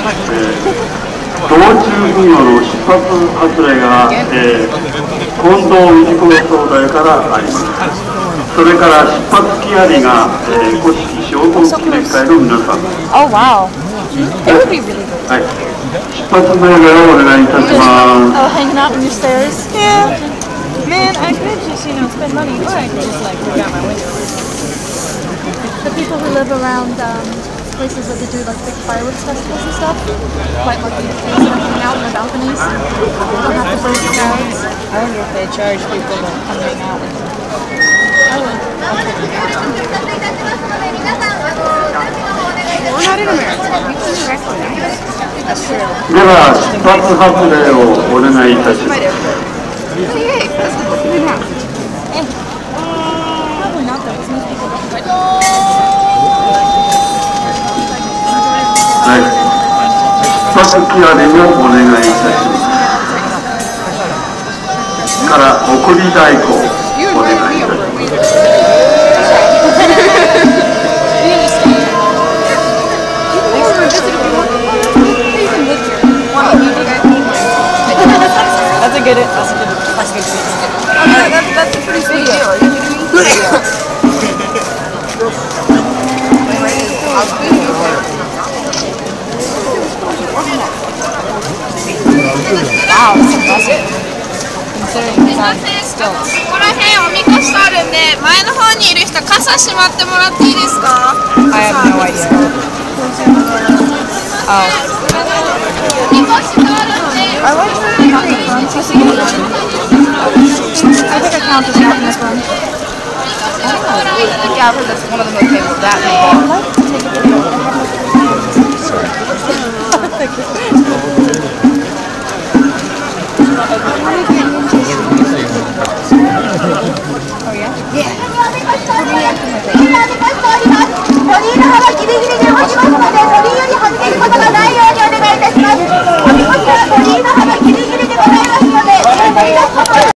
道中奉行の出発発令が、近藤氏子総代からあります。それから出発木遣りが、古式聖徳記念会の皆さん。 Oh wow. It would be really good. はい。出発命令をお願いいたします。 Oh, hanging out in your stairs? Yeah. Man, I could just, spend money, or I could just, look out my window. The people who live around places that they do like big fireworks festivals and stuff, quite lucky to be hanging out in their balconies. They don't have to break the crowds. I wonder if they charge people to come hang out with them. We're not in America. We can direct them. That's true. では出発発令をお願いいたします。 Hey, that's what we're doing now. Probably not though, because most people don't. はい。出発木遣りもお願いいたします。から送り太鼓お願いいたします。 That's a good scene. Oh, no, that's a pretty big deal. Are you kidding me? Wow, that's impressive. Considering it's on stilts. ここら辺おみこしあるんで、前の方にいる人傘しまってもらっていいですか？ I have no idea. Oh. おみこしがあるんで。 I like not in the front. I think I count as not in the front. Yeah, I've heard that's one of the most famous that in the bar. I'd like to take a video. Oh yeah? Yeah. 鳥居の幅ギリギリで落ちますので、鳥居より外れることがない